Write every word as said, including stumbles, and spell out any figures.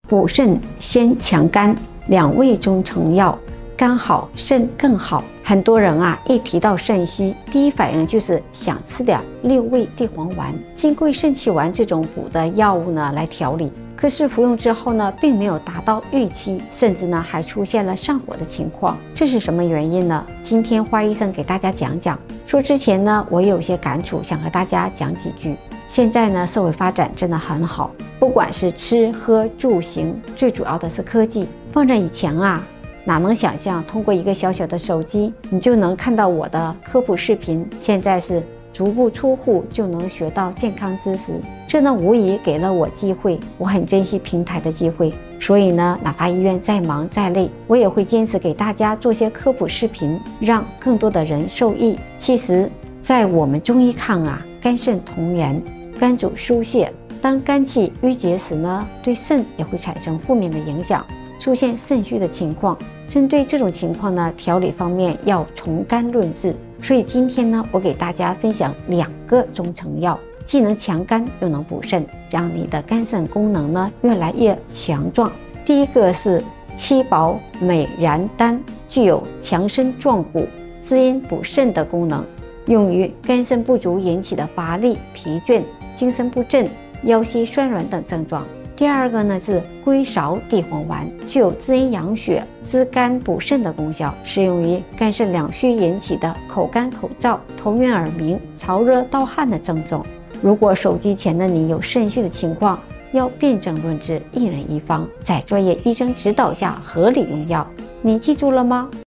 补肾先强肝，两味中成药，肝好肾更好。很多人啊，一提到肾虚，第一反应就是想吃点六味地黄丸、金匮肾气丸这种补的药物呢来调理。可是服用之后呢，并没有达到预期，甚至呢还出现了上火的情况，这是什么原因呢？今天花医生给大家讲讲。说之前呢，我也有些感触，想和大家讲几句。现在呢，社会发展真的很好，不管是吃喝住行，最主要的是科技。放在以前啊，哪能想象通过一个小小的手机，你就能看到我的科普视频？现在是足不出户就能学到健康知识，这呢无疑给了我机会，我很珍惜平台的机会。所以呢，哪怕医院再忙再累，我也会坚持给大家做些科普视频，让更多的人受益。其实，在我们中医看啊，肝肾同源，肝主疏泄，当肝气郁结时呢，对肾也会产生负面的影响，出现肾虚的情况。针对这种情况呢，调理方面要从肝论治。所以今天呢，我给大家分享两个中成药，既能强肝又能补肾，让你的肝肾功能呢越来越强壮。第一个是七宝美然丹，具有强身壮骨、滋阴补肾的功能，用于肝肾不足引起的乏力、疲倦、精神不振、腰膝酸软等症状。第二个呢是龟芍地黄丸，具有滋阴养血、滋肝补肾的功效，适用于肝肾两虚引起的口干口燥、头晕耳鸣、潮热盗汗的症状。如果手机前的你有肾虚的情况，要辨证论治，一人一方，在专业医生指导下合理用药。你记住了吗？